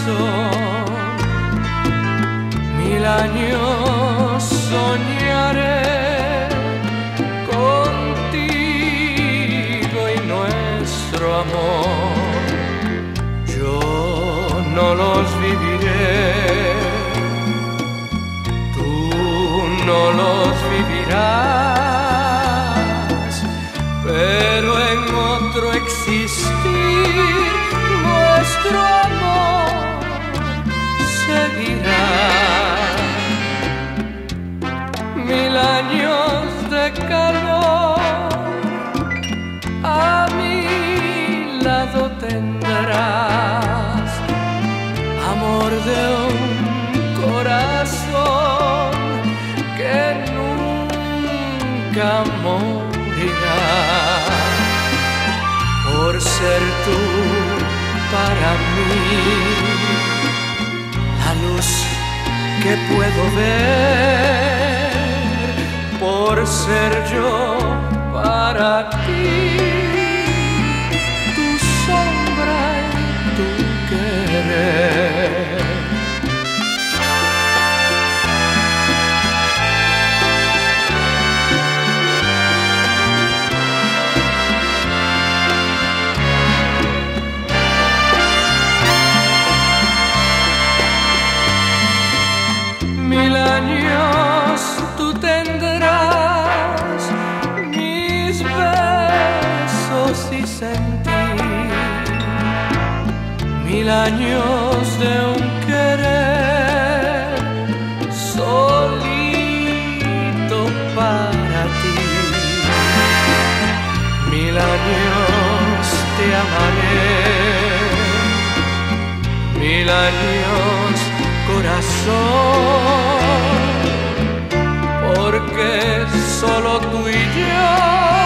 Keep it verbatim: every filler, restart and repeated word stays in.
corazón. Mil años soñaré contigo y nuestro amor. Yo no los viviré, tú no los vivirás, pero en otro existir nuestro amor seguirá. Mil años de calor a mi lado tendrás, amor de un corazón que nunca morirá. Por ser tú para mí la luz que puedo ver, por ser yo para ti tu sombra y tu querer. Mil años tú tendrás mis besos y sentir, mil años de un querer solito para ti. Mil años te amaré, mil años corazón, porque solo tú y yo